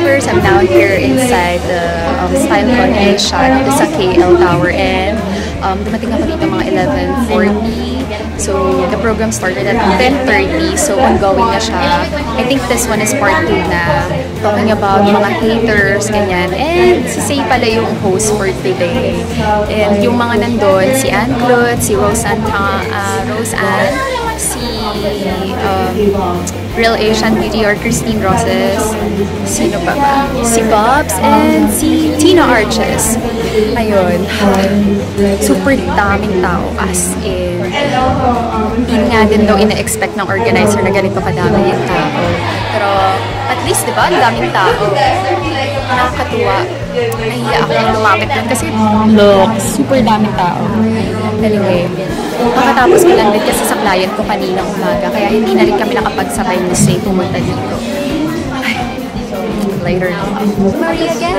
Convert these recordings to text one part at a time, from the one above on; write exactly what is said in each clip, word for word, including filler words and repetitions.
Lovers. I'm now here inside the um, Style Convention dito sa K L Tower, and um, dumating ako dito mga eleven forty. So the program started at ten thirty, so ongoing na siya. I think this one is part two na, talking about mga haters, ganyan. And si Say pala yung host for today. And yung mga nandun, si Ann Clut, si Roseanne, uh, Roseanne, si um, Real Asian Beauty or Christine Roses, sino pa ba? Si Bobs, and si Tina Arches. Ayun. Super daming tao, as in. Hindi nga din daw ina-expect ng organizer na ganito kadami yung tao. Pero at least, di ba, ang daming tao. Nakakatuwa. Nahiya ako yung lumapit nun kasi look, super daming tao. Anyway, makatapos ko lang din kasi sa client ko kaninang umaga, kaya hindi na rin kami nakapagsabay ni Say pumunta dito. Ay, later na ako. Maria again!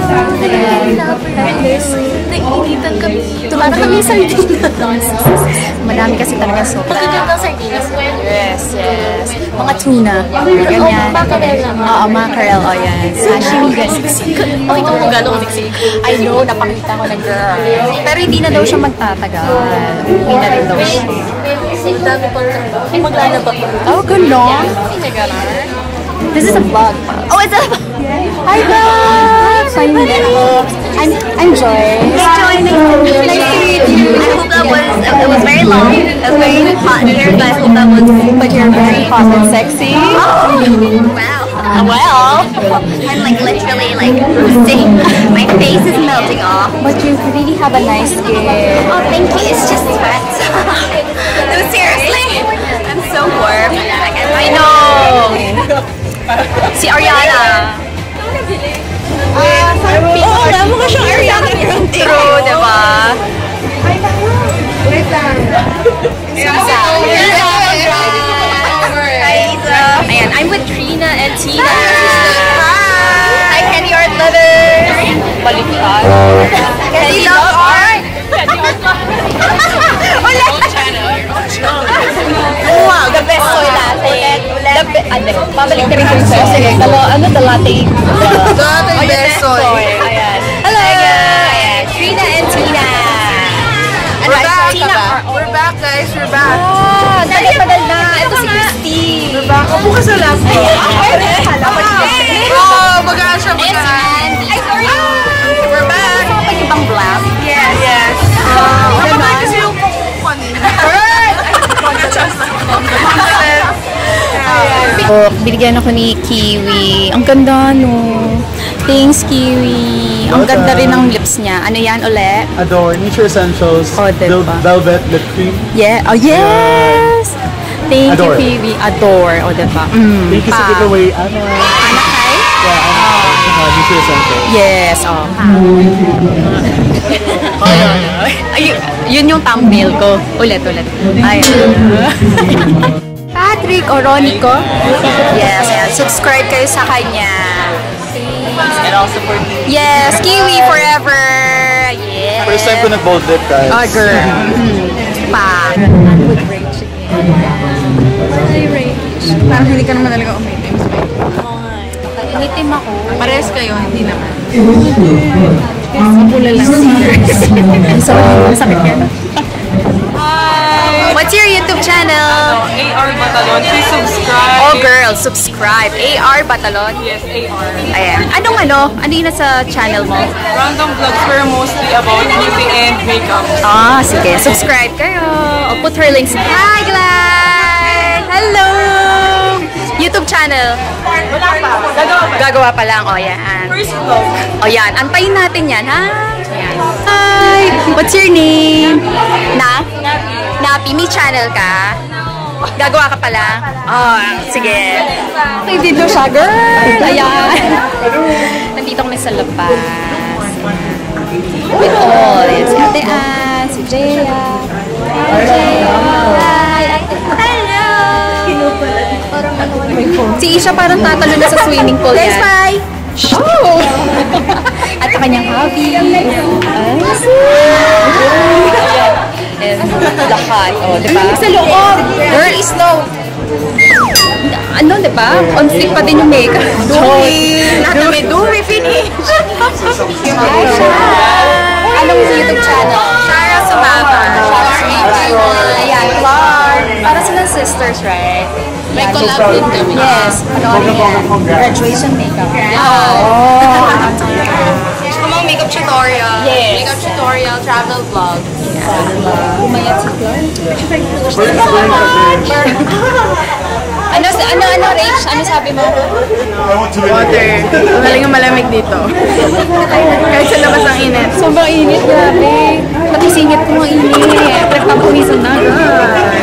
Nag-initan kami dito. Parang kami sardinas. Madami kasi talaga sopa. Magagandang sardinas. Yes, yes. Mga tuna. Ganyan. Mackerel lang. Oo, mackerel. O yan. Sashimi. Oh, ito mo gano'ng siksik. I know, napakita ko na girl. Pero hindi na daw siya magtatagal. Hindi na rin daw siya. Ang dami pang maglalaba pa. Oh, gano'n? This is a vlog. Oh, it's a vlog. Hi, vlog! I'm, I'm Joy. Hey, Joy. Nice to meet you. I hope that was, it was very long. It was very hot in here, but I hope that was... But you're very hot and sexy. Oh, wow. Well, I'm like literally like roasting. My face is melting off. but you really have a nice skin. Oh, thank you. It's just sweat. No, seriously. I'm so warm. Like, I know. Si Ariana. Oo nga, mukha siyang Ariana Grande. True, diba? Wait lang. Hi, Isa. Ayan, I'm with Trina and Tina. Hi, Candy Art Lovers. Baliktad. Candy Love Art. Ulit. Ano nga, the best soy latte. Ulit, ulit. The be- ano, babalik na rin ko sa'yo. Sige, talo, ano, the latte. Dati Oh, the best soy. Ayan. Hello. Ayan, Trina and Tina. We're back. Tina are We're back, guys. We're back. Ah, tagal-tagal na. Ito si Christy. We're back. Oh, bukas na lang. Oh, magaan siya, Ayan si magaan. Andy. Ay, sorry. We're back. Ano pa yung ibang blast? Yes. Yes. Napatay kasi yung kukupan. Oh, binigyan ako ni Kiwi. Ang ganda, no? Thanks, Kiwi. Ang ganda rin ng lips niya. Ano yan, uli? Adore Nature Essentials Oh, diba? Vel- Velvet Lip Cream. Yeah. Oh, yes! Thank Adore. you, Kiwi. Adore. O, diba? Mm, Thank you sa pa. giveaway, Ana. Anak kay? Yeah, Ana. Uh, Nature Essentials. Yes, oh. Ay, yun yung thumbnail ko. Ulit, ulit. Ayan. Patrick Oronico. Yes, yes. Subscribe kayo sa kanya. And I'll support you. Yes, Kiwi forever. Yes. First time ko nag-bold lip, guys. Oh, girl. Mm. Pa. Hi, Rach. Parang hindi ka naman talaga umitim. Umitim ako. Parehas kayo, hindi naman. Pula lang. Ang sakit ka. Hi! What's your YouTube channel? A R Batalon. Please subscribe. Oh, girl, subscribe. A R Batalon. Yes, A R. Ayan. Anong ano? Ano yun nasa channel mo? Random vlogs pero mostly about beauty and makeup. Ah, sige. Subscribe kayo. I'll put her links. Hi, Glenn! Hello! YouTube channel. Wala pa. Gagawa pa. Gagawa pa lang. O, yan. First vlog. O, yan. Antayin natin yan, ha? Yan. Hi! What's your name? Na? Napi. May channel ka? Gagawa ka pala? Oh, sige. May video siya, girl! Ayan. Nandito kami sa labas. With all. Yan, si Ate Ann, si Jaya. Hi, Jaya. Hi, Ate Ann. Hello! Si Isha parang tatalo na sa swimming pool yan. Guys, bye! Oh! At ang kanyang hobby. Ay, and lahat. O, oh, di ba? Sa loob! Girl, slow! ano, di ba? On fleek pa din yung makeup. Dewy! Not na may dewy finish! Hi, Shara! Anong YouTube channel? Shara Sumama. Shara Sumama. Ayan, Clark. Para silang sisters, right? May collab din kami. Yes. Ano yan? Graduation makeup. Oh! Tsaka mga makeup tutorial. Yes. Makeup tutorial, travel vlog. Umayat si Clark. Ano, ano, ano, Rach? Ano sabi mo? Water. Magaling ang malamig dito. Kahit sa labas ang init. Sobrang init, grabe. Pati singit ko ang init. Nagpapawisan na, guys.